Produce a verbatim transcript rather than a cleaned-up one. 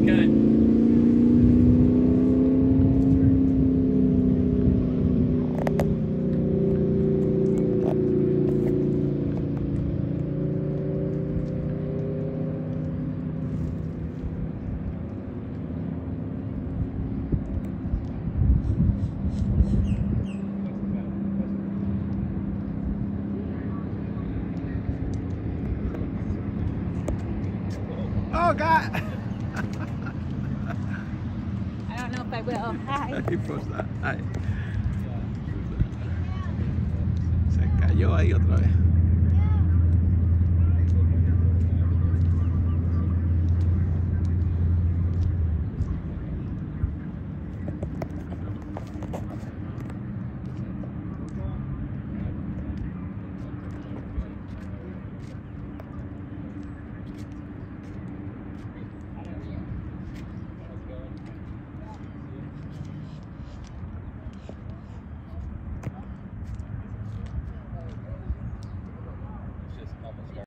Okay. Oh God! I don't know if I will. Hi. Ahí posa. Ay. Se cayó ahí otra vez.